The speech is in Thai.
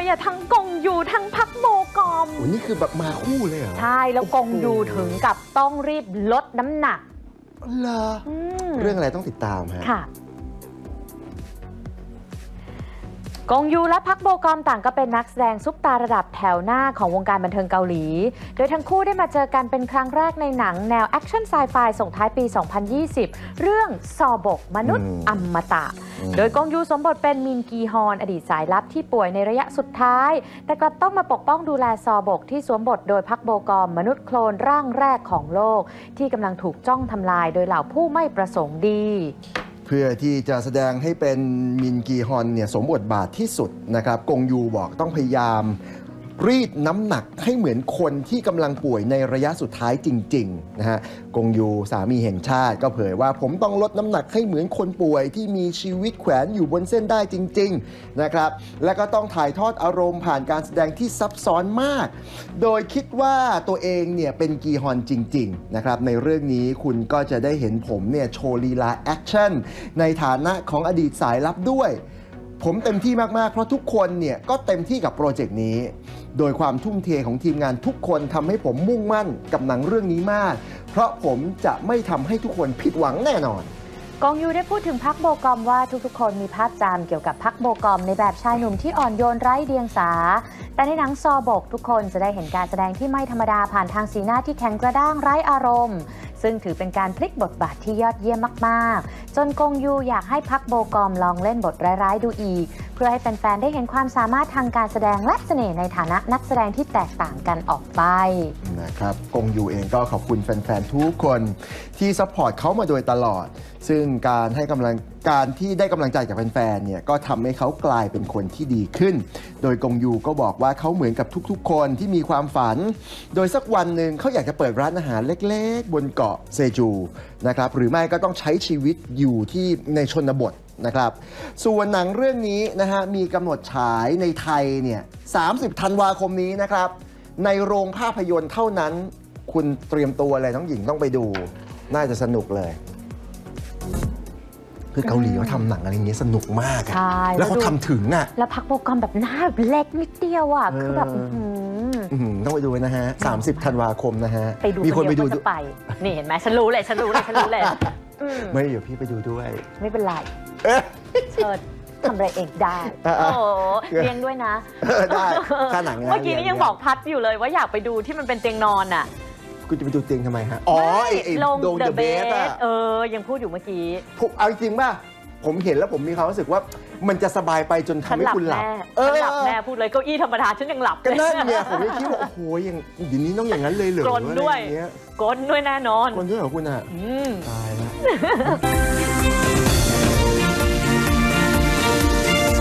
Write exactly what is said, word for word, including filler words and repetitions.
อะทั้งกงยูทั้งพักโบกอมโอ้นี่คือแบบมาคู่เลยเหรอใช่แล้วกงยูถึงกับต้องรีบลดน้ำหนักเหรอเรื่องอะไรต้องติดตามฮะค่ะกงยูและพักโบกอมต่างก็เป็นนักแสดงซุปตาระดับแถวหน้าของวงการบันเทิงเกาหลีโดยทั้งคู่ได้มาเจอกันเป็นครั้งแรกในหนังแนวแอคชั่นไซไฟส่งท้ายปี สองพันยี่สิบ เรื่องซอบกมนุษย์อมตะโดยกงยูสวมบทเป็นมินกีฮอนอดีตสายลับที่ป่วยในระยะสุดท้ายแต่กลับต้องมาปกป้องดูแลซอบกที่สวมบทโดยพักโบกอมมนุษย์โคลนร่างแรกของโลกที่กำลังถูกจ้องทำลายโดยเหล่าผู้ไม่ประสงค์ดีเพื่อที่จะแสดงให้เป็นมินกีฮอนเนี่ยสมบทบาทที่สุดนะครับกงยูบอกต้องพยายามรีดน้ำหนักให้เหมือนคนที่กำลังป่วยในระยะสุดท้ายจริงๆนะฮะกงยูสามีแห่งชาติก็เผยว่าผมต้องลดน้ำหนักให้เหมือนคนป่วยที่มีชีวิตแขวนอยู่บนเส้นได้จริงๆนะครับและก็ต้องถ่ายทอดอารมณ์ผ่านการแสดงที่ซับซ้อนมากโดยคิดว่าตัวเองเนี่ยเป็นกีฮอนจริงๆนะครับในเรื่องนี้คุณก็จะได้เห็นผมเนี่ยโชว์ลีลาแอคชั่นในฐานะของอดีตสายลับด้วยผมเต็มที่มากๆเพราะทุกคนเนี่ยก็เต็มที่กับโปรเจกต์นี้โดยความทุ่มเทของทีมงานทุกคนทำให้ผมมุ่งมั่นกับหนังเรื่องนี้มากเพราะผมจะไม่ทำให้ทุกคนผิดหวังแน่นอนกงยูได้พูดถึงพักโบกอมว่าทุกๆคนมีภาพจำเกี่ยวกับพักโบกอมในแบบชายหนุ่มที่อ่อนโยนไร้เดียงสาแต่ในหนังซอบกทุกคนจะได้เห็นการแสดงที่ไม่ธรรมดาผ่านทางสีหน้าที่แข็งกระด้างไร้อารมณ์ซึ่งถือเป็นการพลิกบทบาทที่ยอดเยี่ยมมากๆจนกงยูอยากให้พักโบกอมลองเล่นบทร้ายๆดูอีกเพื่อให้แฟนๆได้เห็นความสามารถทางการแสดงและเสน่ห์ในฐานะนักแสดงที่แตกต่างกันออกไปนะครับกงยูเองก็ขอบคุณแฟนๆทุกคนที่ซัพพอร์ตเขามาโดยตลอดซึ่งการให้กำลังการที่ได้กำลังใจจากแฟนๆเนี่ยก็ทำให้เขากลายเป็นคนที่ดีขึ้นโดยกงยูก็บอกว่าเขาเหมือนกับทุกๆคนที่มีความฝันโดยสักวันหนึ่งเขาอยากจะเปิดร้านอาหารเล็กๆบนเกาะเซจูนะครับหรือไม่ก็ต้องใช้ชีวิตอยู่ที่ในชนบทนะครับส่วนหนังเรื่องนี้นะฮะมีกำหนดฉายในไทยเนี่ยสามสิบธันวาคมนี้นะครับในโรงภาพยนตร์เท่านั้นคุณเตรียมตัวอะไรน้องหญิงต้องไปดูน่าจะสนุกเลยคือเกาหลีเขาทำหนังอะไรอย่างเงี้ยสนุกมากอะแล้วเขาทำถึงอ่ะแล้วพักโปรแกรมแบบหน้าแบบเล็กนิดเดียวอ่ะคือแบบต้องไปดูนะฮะสามสิบธันวาคมนะฮะไปดูมีคนไปดูจะไปนี่เห็นไหมฉันรู้เลยฉันรู้เลยฉันรู้เลยไม่เดี๋ยวพี่ไปดูด้วยไม่เป็นไรเชิญทำอะไรเองได้โอ้เลี้ยงด้วยนะได้ค่าหนังเมื่อกี้นี้ยังบอกพัดอยู่เลยว่าอยากไปดูที่มันเป็นเตียงนอนอ่ะคุณจะไปดูเตียงทำไมฮะอ๋อไอ้โดงเดอะเบสอ่ะเออยังพูดอยู่เมื่อกี้ผมเอาจริงป่ะผมเห็นแล้วผมมีความรู้สึกว่ามันจะสบายไปจนทำให้คุณหลับเออหลับแน่พูดเลยเก้าอี้ธรรมดาฉันยังหลับก็นั่นเนี่ยผมยังคิดว่าโอ้โหยังเดี๋ยวนี้ต้องอย่างนั้นเลยเหรอกลนด้วยกลนด้วยแน่นอนกลนด้วยเหรอคุณอ่ะตายแล้ว